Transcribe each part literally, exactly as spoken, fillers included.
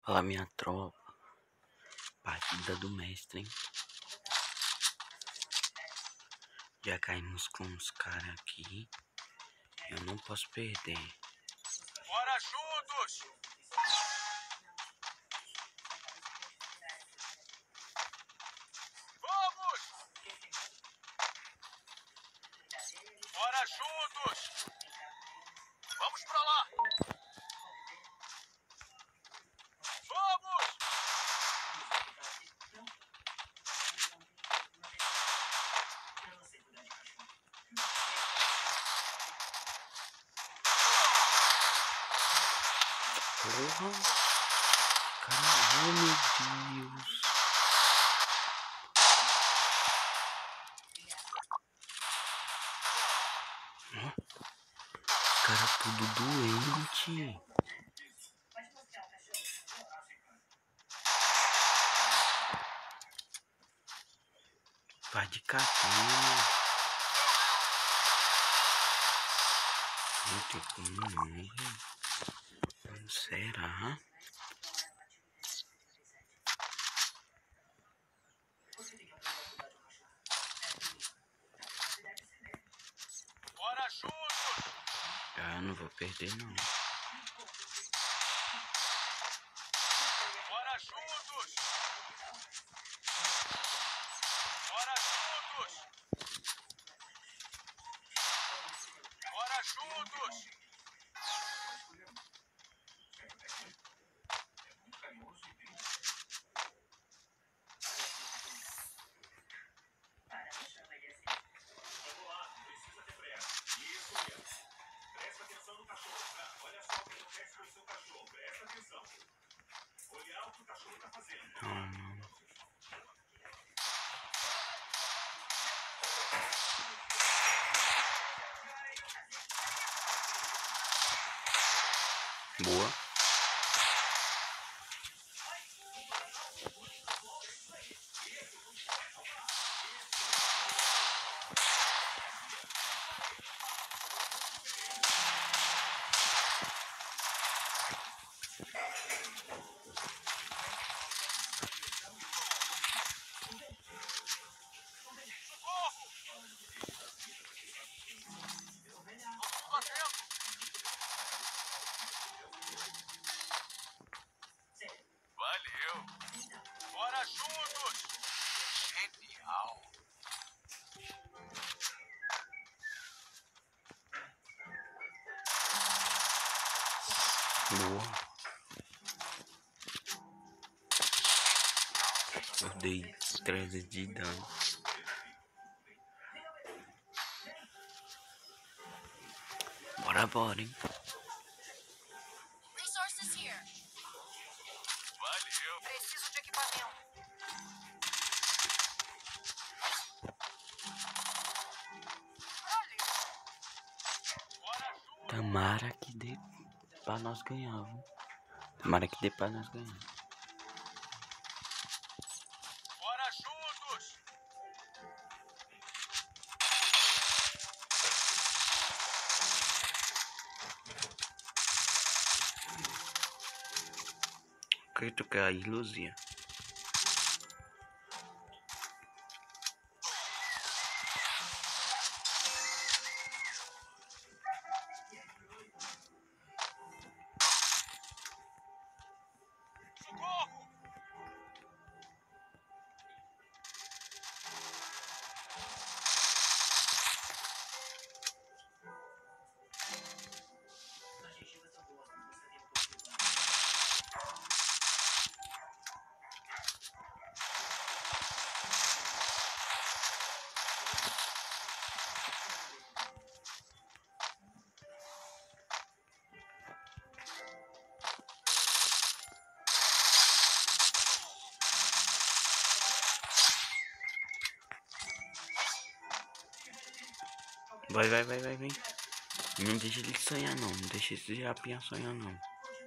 Fala, minha tropa. Partida do mestre, hein? Já caímos com os caras aqui. Eu não posso perder. Bora juntos! Vamos! Bora juntos! Vamos pra lá! Vamos! Porra! Caralho, meu Deus! Cara, tudo doente. Vai de catena. Não tem como não, velho. Será? Bora juntos! Ah, não vou perder não. Bora juntos! Bora juntos! Bora juntos! Vamos lá, precisa ter pressa. Isso mesmo. Presta atenção no cachorro, tá? Olha só o que acontece com o seu cachorro. Presta atenção. Olhar o que o cachorro tá fazendo. Ah, não. Boa. Valeu! Bora juntos! Genial! Boa. Eu dei trezentos de dano. Bora, bora, hein? Resources here. Valeu! Preciso de equipamento. Bora juntos! Tomara que dê pra nós ganhar, viu? Tomara que dê pra nós ganhar. Bora juntos! O que tu quer aí, Luzia? Socorro! Vai, vai, vai, vai, vai. Não deixa ele sonhar, não. Não deixa esse japinha sonhar, não.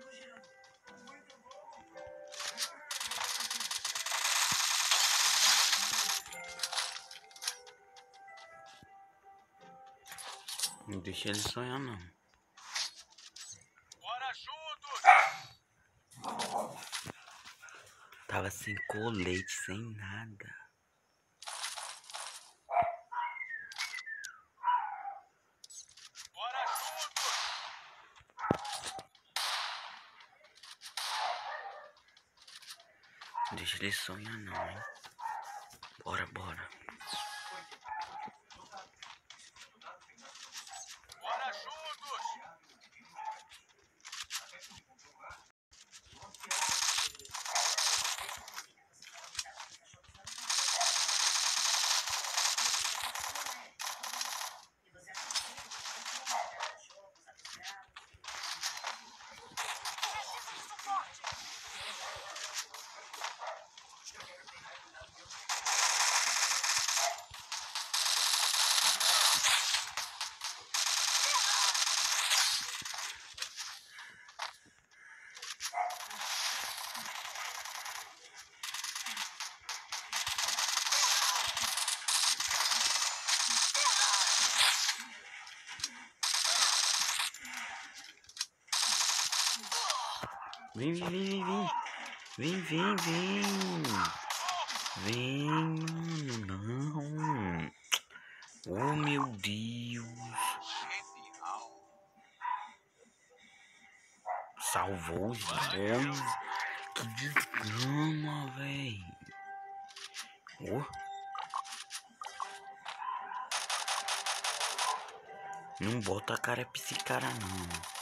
Não deixa ele sonhar, não. Bora juntos! Tava sem colete, sem nada. Bora juntos! Deixa ele sonhar não, hein? Bora, bora. Bora juntos! Vem, vem, vem, vem. Vem, vem, vem. Vem, mano, não. Oh, meu Deus. Salvou os dois. Que desgrama, véi. Oh. Não bota a cara pra esse cara, não.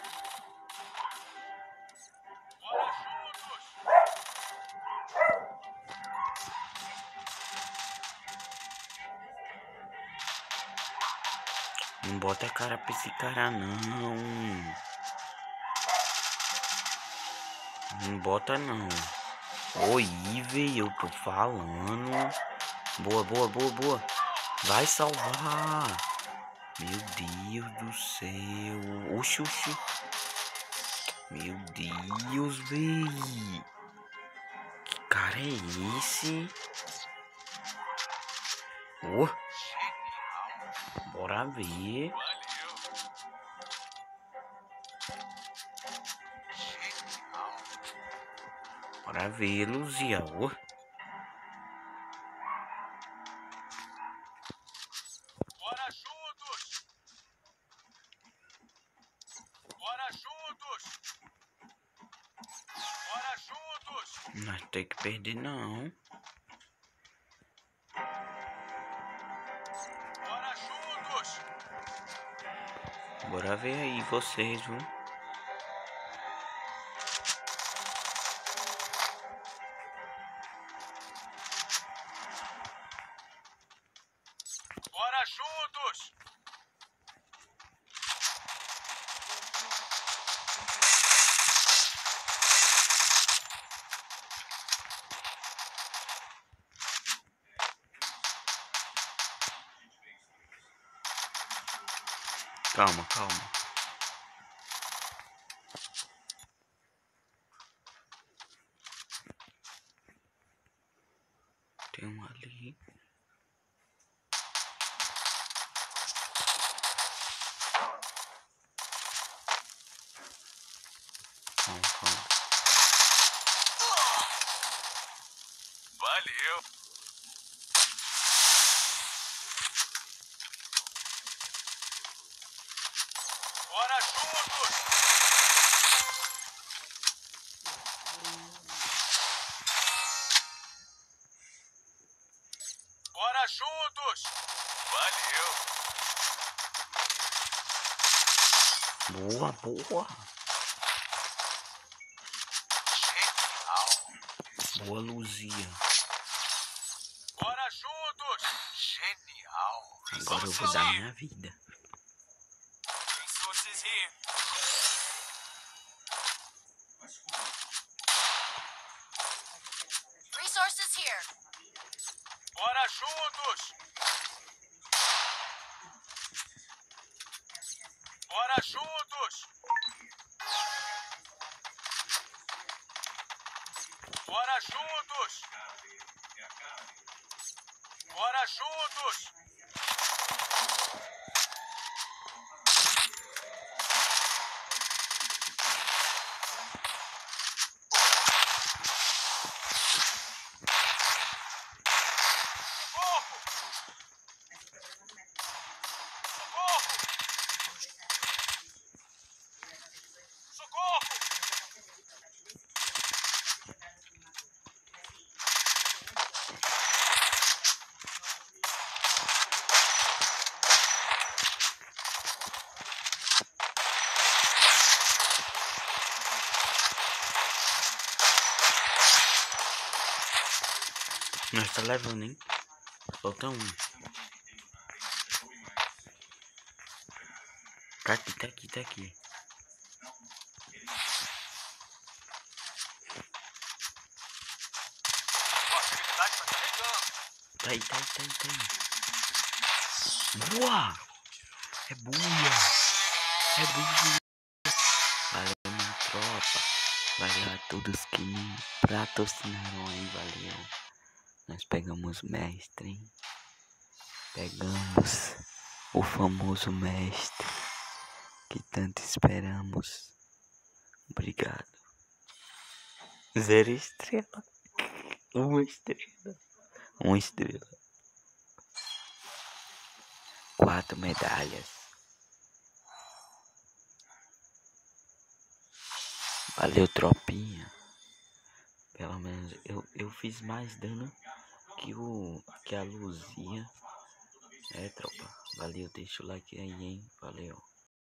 Não bota a cara pra esse cara, não. Não bota, não. Oi, velho, eu tô falando. Boa, boa, boa, boa. Vai salvar. Meu Deus do céu. Oxi, oxi. Meu Deus, véi. Que cara é esse? Oh. Bora ver. Bora ver, Luzia. Oh. Bora juntos! Bora juntos! Bora juntos! Nós tem que perder, não. Bora juntos! Bora ver aí vocês, viu? Bora juntos! Calma, calma. Tem um ali. Calma, calma. Valeu! Bora juntos! Bora juntos! Valeu! Boa, boa. Genial! Boa, Luzia. Bora juntos! Genial! Agora eu vou dar minha vida. Resources here! Resources here. Bora juntos! Bora juntos! Bora juntos! Bora juntos! Nós tá levando, hein? Falta um. Tá aqui, tá aqui, tá aqui. Tá aí, tá aí, tá aí, tá aí. Boa! É buia! É buia! Valeu, minha tropa. Valeu a todos que me patrocinaram aí, valeu. Nós pegamos o mestre, hein? Pegamos o famoso mestre que tanto esperamos. Obrigado. Zero estrela. Uma estrela. Uma estrela. Quatro medalhas. Valeu, tropinha. Pelo menos eu, eu fiz mais dano que o que a Luzia. É, tropa. Valeu, deixa o like aí, hein. Valeu.